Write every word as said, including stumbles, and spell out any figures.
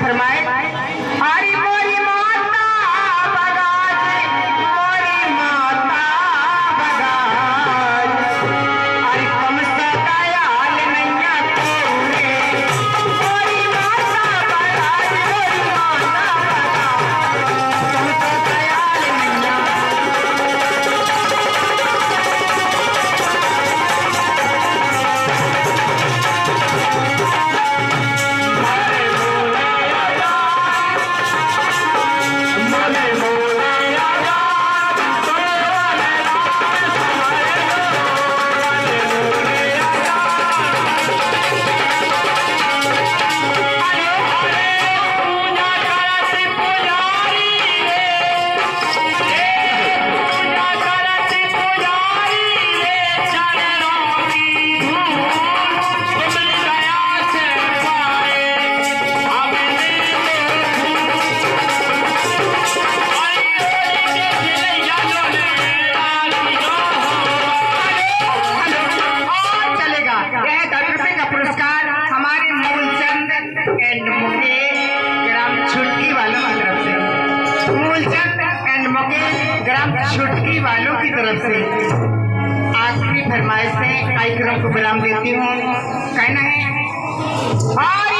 फरमाए, हरी मोरी माता बगाज, मोरी माता बगाज, हरी कम सा दयाल नैया तोरे, मोरी माता बगाज, मोरी माता बगाज, कम सा दयाल नैया। छुटकी वालों की तरफ से आखिरी फरमाइश से कार्यक्रम को विराम देती हूँ। कहना है